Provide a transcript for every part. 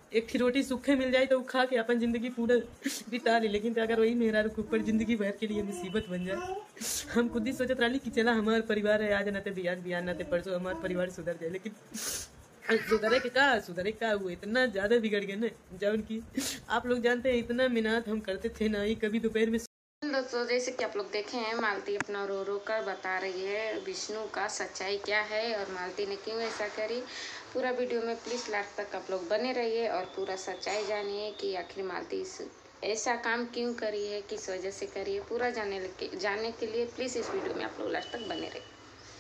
एक ठी रोटी सूखे मिल जाए तो वो खा के अपन जिंदगी पूरा बिता ली, लेकिन अगर वही मेहरा के ऊपर जिंदगी भर के लिए मुसीबत बन जाए। हम खुद ही सोचत रही कि चला हमारा परिवार है, आज ना ते बिहान ना ते परसों हमारा परिवार सुधर जाए, लेकिन सुधरे का वो इतना ज्यादा बिगड़ गए ना। जब कि आप लोग जानते हैं इतना मेहनत हम करते थे ना, ये कभी दोपहर में। दोस्तों जैसे कि आप लोग देखे हैं, मालती अपना रो रो कर बता रही है विष्णु का सच्चाई क्या है और मालती ने क्यों ऐसा करी। पूरा वीडियो में प्लीज़ लास्ट तक आप लोग बने रहिए और पूरा सच्चाई जानिए कि आखिर मालती ऐसा काम क्यों करी है, किस वजह से करी है। पूरा जानने के लिए प्लीज़ इस वीडियो में आप लोग लास्ट तक बने रहिए।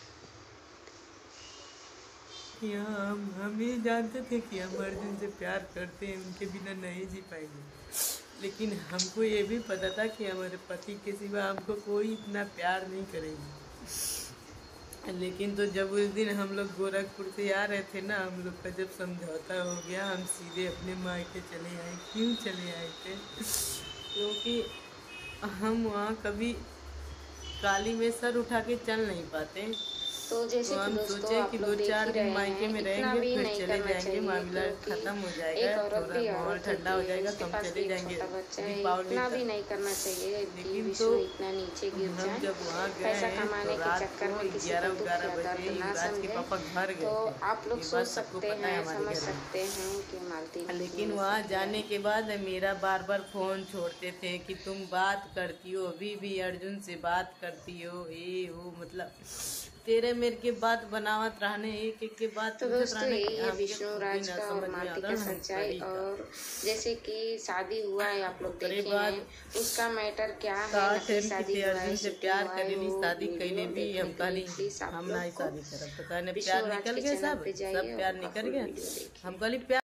हम ये जानते थे कि हम अर्जुन से प्यार करते हैं, उनके बिना नहीं जी पाएंगे, लेकिन हमको ये भी पता था कि हमारे पति के सिवा हमको कोई इतना प्यार नहीं करेगी। लेकिन तो जब उस दिन हम लोग गोरखपुर से आ रहे थे ना, हम लोग का जब समझौता हो गया, हम सीधे अपने मायके चले आए। क्यों चले आए थे? क्योंकि हम वहाँ कभी काली में सर उठा के चल नहीं पाते। तो जैसे तो हम सोचे कि 2-4 दिन मायके में रहेंगे, फिर चले जाएंगे, मामला खत्म हो जाएगा, थोड़ा माहौल ठंडा हो जाएगा तो हम चले जाएंगे दीपावली तक। भी नहीं करना चाहिए लेकिन तो इतना नीचे गिर हम जब वहाँ गए तो रात को 11-12 बजे युवराज के पापा घर गए थे। आप लोग सोच सकते हैं, समझ सकते हैं कि मालती। लेकिन वहाँ जाने के बाद मेरा बार बार फोन छोड़ते थे कि तुम बात करती हो, अभी भी अर्जुन से बात करती हो, ये वो, मतलब तेरे मेरे के बात बनावत रहने, एक एक के बात। तो दोस्तों ये विष्णु राज का और मालती का सच्चाई, और जैसे कि शादी हुआ है आप लोग देखे हैं, उसका मैटर क्या है। शादी अर्जुन से प्यार करेली, शादी कैले भी हम कहली हम ना शादी करब, तो कहने प्यार निकल गया, सब प्यार निकल गया। हम कहली प्यार